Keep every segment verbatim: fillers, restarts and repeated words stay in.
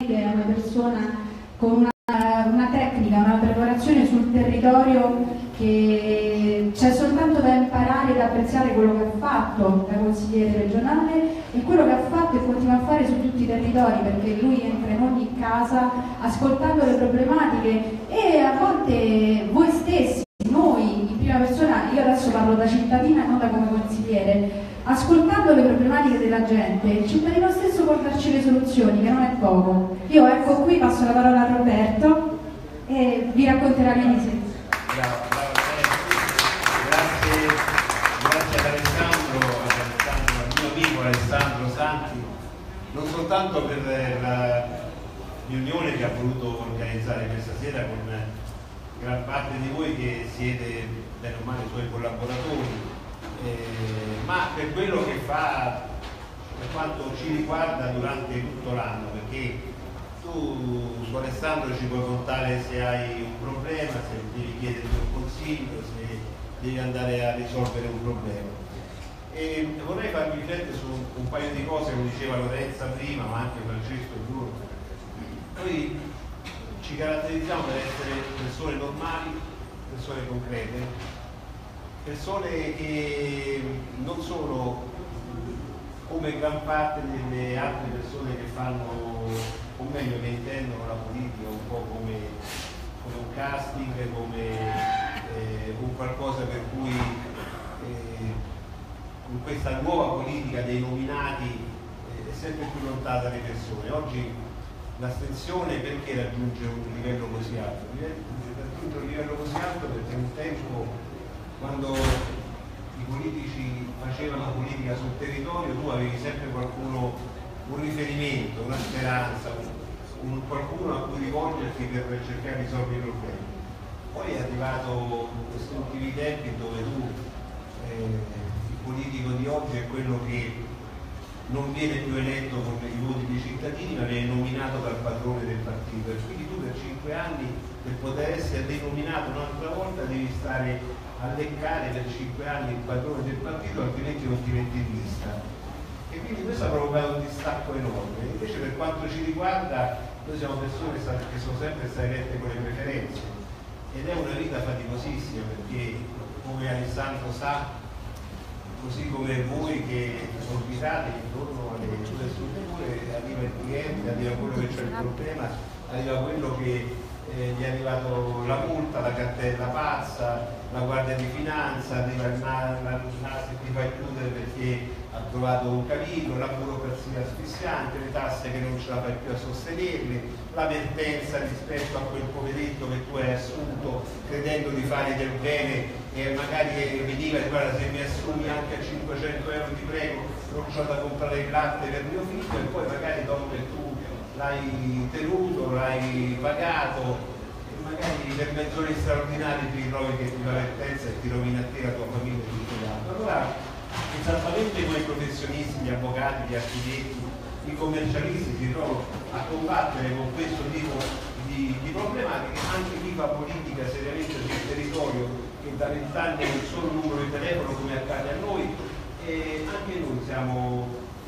è una persona con una, una tecnica, una preparazione sul territorio che c'è soltanto da imparare ed apprezzare quello che ha fatto da consigliere regionale e quello che ha fatto e continua a fare su tutti i territori, perché lui entra in ogni casa ascoltando le problematiche e a volte voi stessi, noi in prima persona, io adesso parlo da cittadina e non da come consigliere, ascoltando le problematiche della gente, il cittadino stesso può darci le soluzioni, che non è poco. Io ecco qui passo la parola a Roberto e vi racconterà l'inizio. Bravo, bravo, grazie, grazie ad Alessandro, ad Alessandro, al mio amico Alessandro Santi, non soltanto per la riunione che ha voluto organizzare questa sera con gran parte di voi che siete bene o male suoi collaboratori, Eh, ma per quello che fa, per quanto ci riguarda durante tutto l'anno, perché tu su Alessandro ci puoi contare se hai un problema, se devi chiedere un consiglio, se devi andare a risolvere un problema. E vorrei farvi riflettere su un, un paio di cose, come diceva Lorenza prima, ma anche Francesco e Bruno. Noi ci caratterizziamo per essere persone normali, persone concrete, persone che non sono come gran parte delle altre persone che fanno, o meglio che intendono la politica un po' come, come un casting, come eh, un qualcosa per cui eh, con questa nuova politica dei nominati eh, è sempre più lontana dalle persone. Oggi l'astensione perché raggiunge un livello così alto? Raggiunge un livello così alto perché un tempo, quando i politici facevano politica sul territorio, tu avevi sempre qualcuno, un riferimento, una speranza, un, qualcuno a cui rivolgerti per cercare di risolvere i problemi. Poi è arrivato questi ultimi tempi dove tu, eh, il politico di oggi è quello che non viene più eletto con i voti dei cittadini, ma viene nominato dal padrone del partito. E quindi tu per cinque anni, per poter essere denominato un'altra volta, devi stare a leccare per cinque anni il padrone del partito, altrimenti non ti metti in lista. E quindi questo ha provocato un distacco enorme. Invece per quanto ci riguarda, noi siamo persone che sono sempre state elette con le preferenze ed è una vita faticosissima, perché come Alessandro sa, così come voi che orbitate intorno alle due strutture, arriva il cliente, arriva quello che c'è il problema, arriva quello che eh, gli è arrivato la multa, la cartella pazza, la guardia di finanza, arriva il N A S che ti fa chiudere perché ha trovato un cavillo, la burocrazia asfissiante, le tasse che non ce la fai più a sostenerle, la vertenza rispetto a quel poveretto che tu hai assunto credendo di fare del bene e magari veniva e guarda, se mi assumi anche a cinquecento euro ti prego, non c'ho da comprare il latte per mio figlio, e poi magari dopo che tu l'hai tenuto, l'hai pagato e magari per mezz'ora straordinaria ti ritrovi che ti fa vertenza e ti rovina a te, la tua famiglia e tutto l'altro. Allora esattamente come i professionisti, gli avvocati, gli architetti, i commercialisti si trovano a combattere con questo tipo di, di problematiche, anche chi fa politica seriamente sul territorio che da vent'anni ha un solo numero di telefono come accade a noi, e anche noi siamo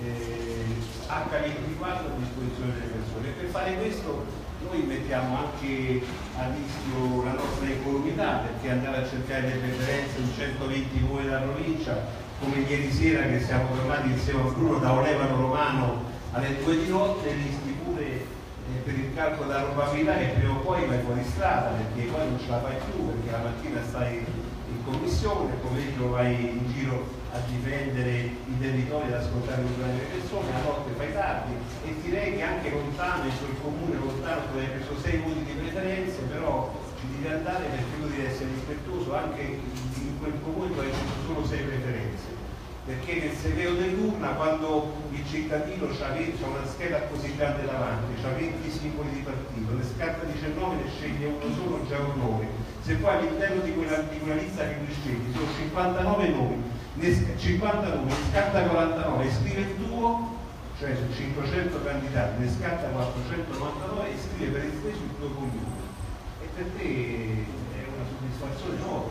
eh, acca ventiquattro a disposizione delle persone. E per fare questo noi mettiamo anche a rischio la nostra incolumità, perché andare a cercare le preferenze in centoventi comuni della provincia, come ieri sera che siamo tornati insieme a Bruno da Olevano Romano alle due di notte, rischi pure eh, per il calcolo della probabilità che prima o poi vai fuori strada, perché poi non ce la fai più, perché la mattina stai in commissione, il pomeriggio vai in giro a difendere i territori, ad ascoltare le problemi delle persone, la notte fai tardi, e direi che anche lontano, in quel comune lontano dove hai preso sei voti di preferenze, però ci devi andare perché tu devi essere rispettoso anche in quel comune dove hai preso solo sei preferenze, perché nel segreto dell'urna, quando il cittadino ha una scheda così grande davanti, ha venti simboli di partito, ne scarta diciannove, ne sceglie uno solo, già un nome. Se poi all'interno di quella, di quella lista che tu scegli sono cinquantanove nomi, ne, cinquanta nomi, ne scarta quarantanove, scrive il tuo, cioè su cinquecento candidati ne scarta quattrocentonovantanove e scrive per il stesso il tuo cognome. E per te è una soddisfazione enorme.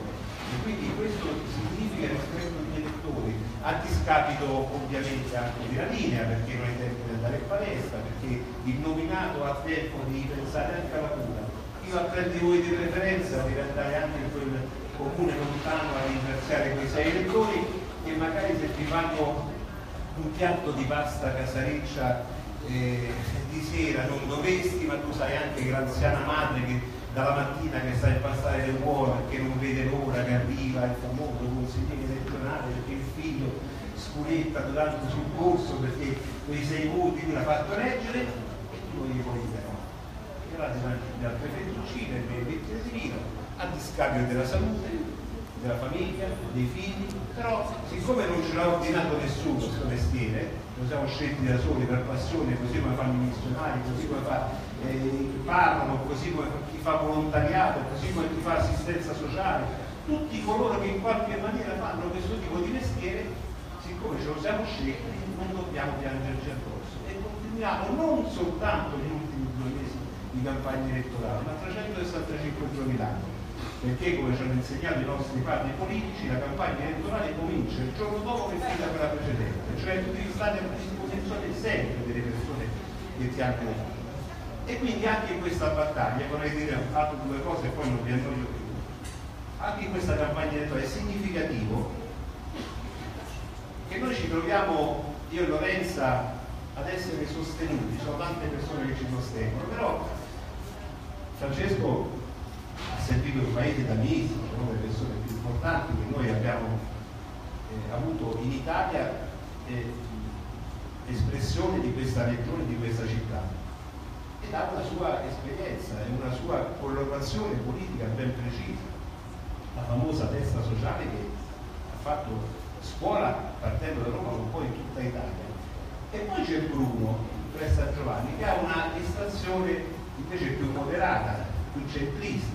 E quindi questo significa rispetto agli elettori, a discapito ovviamente anche della linea, perché non hai tempo di andare in palestra, perché il nominato ha tempo di pensare anche alla cura. Io a tre di voi di preferenza devi andare anche in quel comune lontano a ringraziare quei sei elettori che magari se ti fanno un piatto di pasta casareccia eh, di sera non dovresti, ma tu sai anche che l'anziana madre che dalla mattina che sta a impastare le uova perché non vede l'ora che arriva il famoso consigliere elettorale perché il figlio spuletta durante sul corso perché quei sei voti lui l'ha fatto eleggere e tu gli puoi dire no. E allora ti mangi dal prefettuccino e dei bicchieri di vino a discapito della salute, della famiglia, dei figli, però siccome non ce l'ha ordinato nessuno questo mestiere, lo siamo scelti da soli per passione, così come fanno i missionari, così come fa, eh, parlano, così come chi fa volontariato, così come chi fa assistenza sociale, tutti coloro che in qualche maniera fanno questo tipo di mestiere, siccome ce lo siamo scelti, non dobbiamo piangerci addosso e continuiamo non soltanto negli ultimi due mesi di campagna elettorale, ma trecentosessantacinque giorni l'anno. Perché come ci hanno insegnato i nostri padri politici la campagna elettorale comincia il giorno dopo che finita quella precedente, cioè tu devi stare a disposizione sempre delle persone che ti hanno votato. E quindi anche in questa battaglia, vorrei dire altre due cose e poi non vi annoio più, anche in questa campagna elettorale è significativo che noi ci troviamo, io e Lorenza, ad essere sostenuti, sono tante persone che ci sostengono, però Francesco ha servito il paese da mesi, una delle persone più importanti che noi abbiamo eh, avuto in Italia, eh, espressione di questa regione, di questa città, ed ha una sua esperienza e una sua collocazione politica ben precisa, la famosa destra sociale che ha fatto scuola partendo da Roma un po' in tutta Italia. E poi c'è Bruno, presso a Giovanni, che ha una estrazione invece più moderata, più centrista.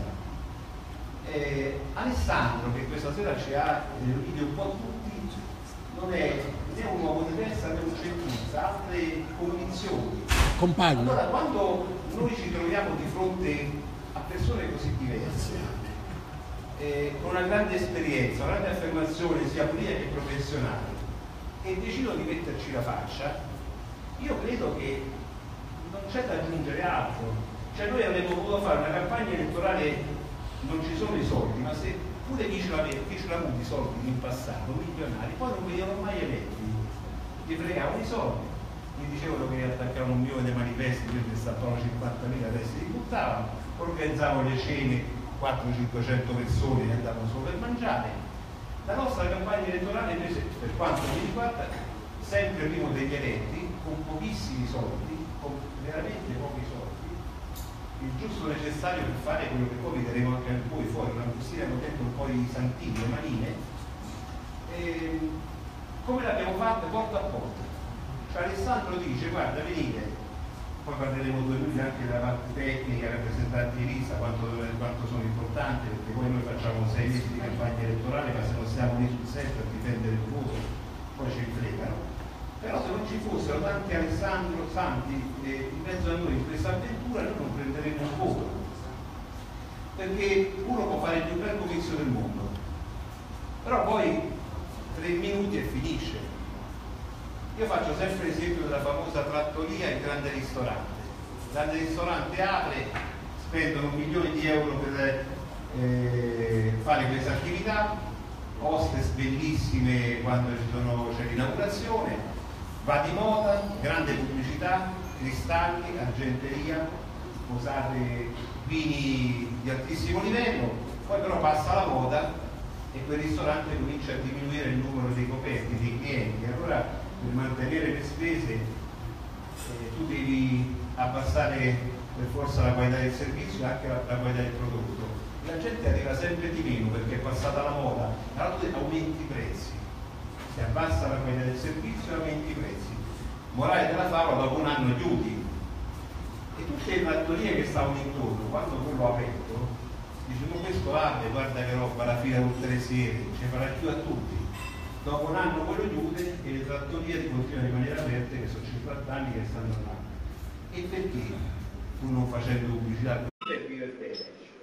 Eh, Alessandro, che questa sera ci ha riuniti un po' tutti, non è né un uomo di destra né un centrista, ha altre convinzioni. Compagno. Allora, quando noi ci troviamo di fronte a persone così diverse, eh, con una grande esperienza, una grande affermazione sia politica che professionale, e decidono di metterci la faccia, io credo che non c'è da aggiungere altro. Cioè noi avremmo potuto fare una campagna elettorale, non ci sono i soldi, ma se pure chi ce l'ha avuto i soldi in passato, milionari, poi non venivano mai eletti, gli fregavano i soldi, mi dicevano che attaccavano un milione di manifesti, quindi stappavano cinquantamila teste di buttavano, organizzavano le cene, quattrocento cinquecento persone che andavano solo per mangiare. La nostra campagna elettorale invece, per quanto mi riguarda, sempre primo degli eletti, con pochissimi soldi, con veramente pochi soldi, il giusto necessario per fare quello che poi vedremo anche a voi fuori, una bustina con dentro un po' di santini, le manine, e come l'abbiamo fatta porta a porta. Cioè Alessandro dice, guarda venite, poi parleremo due minuti anche della parte tecnica, rappresentanti di lista, quanto, quanto sono importanti, perché poi noi facciamo sei mesi di campagna elettorale, ma se non siamo lì sul set a difendere il voto, poi ci fregano. Però se non ci fossero tanti Alessandro Santi eh, in mezzo a noi in questa avventura, noi non prenderemo un voto, perché uno può fare il più bel comizio del mondo, però poi tre minuti e finisce. Io faccio sempre l'esempio della famosa trattoria, il grande ristorante. Il grande ristorante apre, spendono un milione di euro per eh, fare questa attività, hostess bellissime quando c'è l'inaugurazione, va di moda, grande pubblicità, cristalli, argenteria, posate, vini di altissimo livello, poi però passa la moda e quel ristorante comincia a diminuire il numero dei coperti, dei clienti. Allora per mantenere le spese eh, tu devi abbassare per forza la qualità del servizio e anche la, la qualità del prodotto. E la gente arriva sempre di meno perché è passata la moda, allora tu aumenti i prezzi. Se abbassa la qualità del servizio aumenti i prezzi. Morale della favola, dopo un anno chiudi. E tutte le trattorie che stavano intorno, quando quello ha aperto, dicono questo apre, guarda che roba, la fila tutte le sere, ci farà più a tutti. Dopo un anno quello chiude e le trattorie continuano a rimanere aperte, che sono cinquanta anni che stanno là. E perché? Pur non facendo pubblicità, è divertente.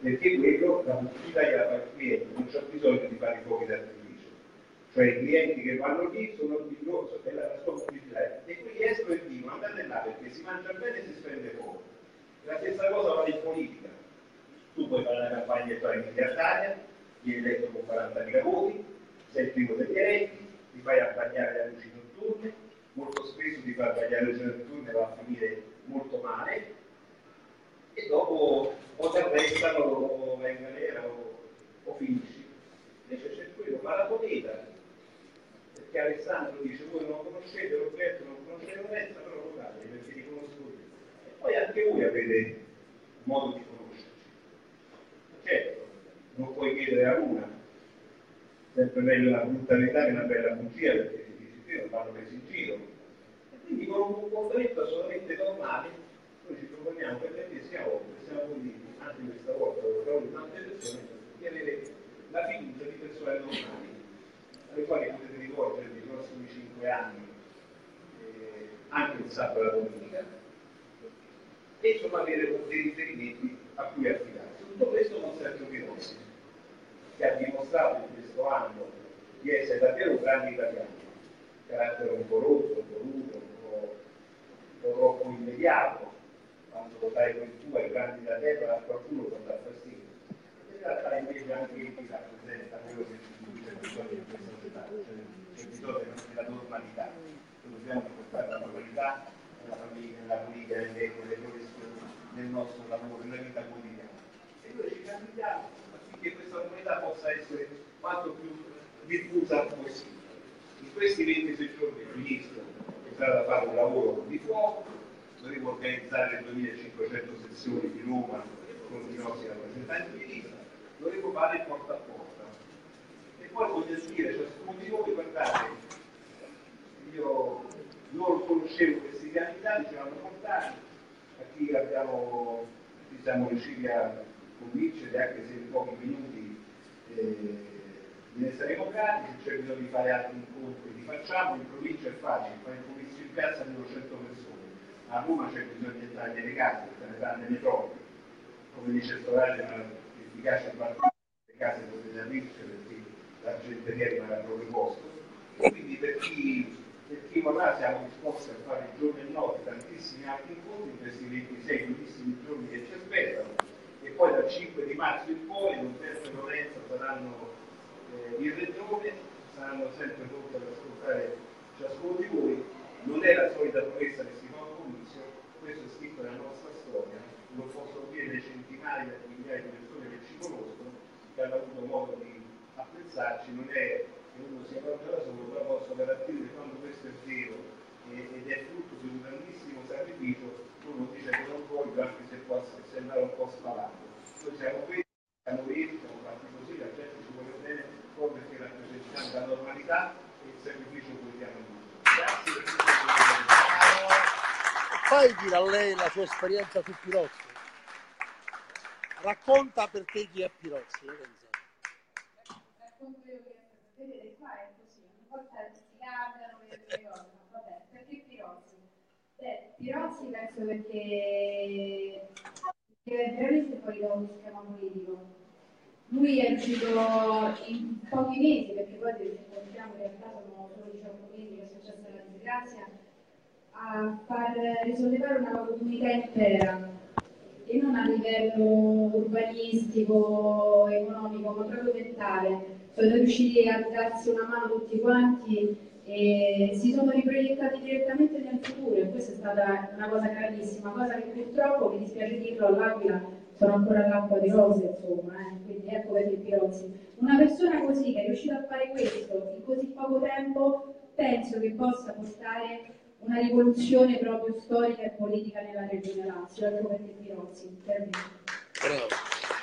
perché quello la pubblicità gliela fa il cliente, non c'è bisogno di fare i fuochi d'artificio, cioè i clienti che vanno lì sono il discorso della sua pubblicità e quelli escono e dicono andate là perché si mangia bene e si spende poco. La stessa cosa vale in politica, tu puoi fare una campagna elettorale miliardaria, vieni eletto con quarantamila voti, sei il primo degli eletti, ti fai abbagliare le luci notturne, molto spesso ti fai abbagliare le luci notturne e va a finire molto male, e dopo o ti arrestano o vai in galera o, o finisci. Invece c'è quello, ma la moneta, perché Alessandro dice voi non conoscete Roberto, non conoscete Lorenzo, però lo date perché li conosco io. E poi anche voi avete modo di conoscerci. Certo, non puoi chiedere a una, sempre meglio una brutta verità che una bella bugia, perché si dice che non vanno presi in giro. E quindi con un comportamento assolutamente normale noi ci proponiamo per l'ennesima volta, siamo convinti, anche questa volta con tante persone, di avere la fiducia di persone normali, alle quali potete rivolgervi nei prossimi cinque anni, eh, anche il sabato e la domenica, e insomma avere dei riferimenti a cui affidarsi. Tutto questo con Sergio Pirozzi, che ha dimostrato in questo anno di essere davvero un grande italiano, carattere un po' rotto, un po' rudo, un po', un po' troppo immediato, quando dai quel tuo ai grandi da terra a qualcuno può dar fastidio. In realtà invece anche lui rappresenta quello che ci dice bisogno in questa società, cioè c'è bisogno della normalità. Noi dobbiamo portare la normalità nella famiglia, nella politica, nelle professioni, nel nostro lavoro, nella vita quotidiana. E noi ci candidiamo affinché questa normalità possa essere quanto più diffusa possibile. In questi ventisei giorni il ministro è stato a fare un lavoro di fuoco. Dovevo organizzare le duemilacinquecento sessioni di Roma con i nostri rappresentanti di lista, dovevo fare il porta a porta. E poi voglio dire, ciascuno di voi, guardate, io non conoscevo questi candidati, ce l'hanno portati, a chi abbiamo, chi siamo riusciti a convincere, anche se in pochi minuti eh, ne saremo grati, se c'è bisogno di fare altri incontri, li facciamo, in provincia è facile, fare il comizio in piazza di duecento persone. A Roma c'è bisogno di entrare nelle case, perché ne fanno le proprie. Come dice Storage, ma efficace a fare le case potete aprirci perché la gente riesce al proprio posto. E quindi per chi, per chi vorrà siamo disposti a fare giorno e notte tantissimi altri incontri in questi ventisei bellissimi giorni che ci aspettano. E poi dal cinque di marzo in poi, Roberto e Lorenzo saranno eh, in regione, saranno sempre pronti ad ascoltare ciascuno di voi. Non è la solita promessa che si fa un comizio, questo è scritto nella nostra storia, lo possono dire le centinaia di migliaia di persone che ci conoscono, che hanno avuto modo di apprezzarci, non è che uno si appoggia da solo, però posso garantire che quando questo è vero ed è frutto di un grandissimo sacrificio, uno dice che non voglio, anche se può sembrare un po' spalato. Noi siamo qui, siamo visti, siamo fatti così, la gente ci vuole bene, proprio perché rappresentiamo la normalità e il sacrificio quotidiano di tutti. Grazie. Fai dire a lei la sua esperienza su Pirozzi. Racconta perché chi è Pirozzi. Racconto io che vedete qua è così, ogni volta si cambiano le cose, ma vabbè, perché Pirozzi? Beh, Pirozzi penso perché è veramente fuori da uno schema politico. Lui è riuscito in pochi mesi, perché poi se contiamo in realtà sono solo diciotto mesi che è successa la disgrazia, a far risollevare una comunità intera, e non a livello urbanistico, economico, ma proprio mentale. Sono riusciti a darsi una mano tutti quanti e si sono riproiettati direttamente nel futuro, e questa è stata una cosa grandissima, cosa che purtroppo, mi dispiace dirlo, all'Aquila sono ancora all'acqua di rose, insomma, eh? Quindi ecco perché Pirozzi. Una persona così, che è riuscita a fare questo in così poco tempo, penso che possa portare una rivoluzione proprio storica e politica nella regione Lazio. Ecco perché Pirozzi, per me. Bravo.